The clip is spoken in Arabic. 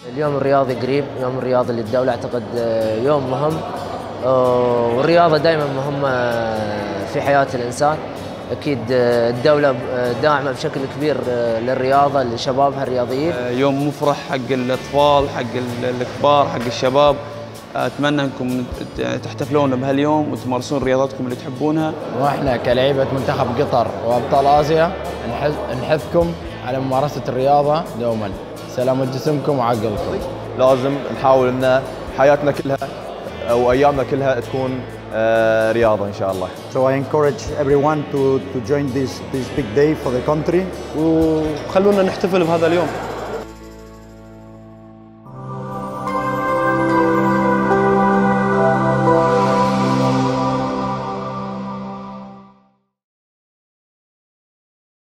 اليوم الرياضي قريب، يوم الرياضي للدولة أعتقد يوم مهم، والرياضة دائما مهمة في حياة الإنسان. أكيد الدولة داعمة بشكل كبير للرياضة لشبابها الرياضيين. يوم مفرح حق الأطفال، حق الكبار، حق الشباب. أتمنى أنكم تحتفلون بهاليوم وتمارسون رياضاتكم اللي تحبونها. وإحنا كلعيبة منتخب قطر وأبطال آسيا نحثكم على ممارسة الرياضة دوما، سلامة جسمكم وعقلكم. لازم نحاول أن حياتنا كلها أو أيامنا كلها تكون رياضة إن شاء الله. So I encourage everyone to join this big day for the country. وخلونا نحتفل بهذا اليوم.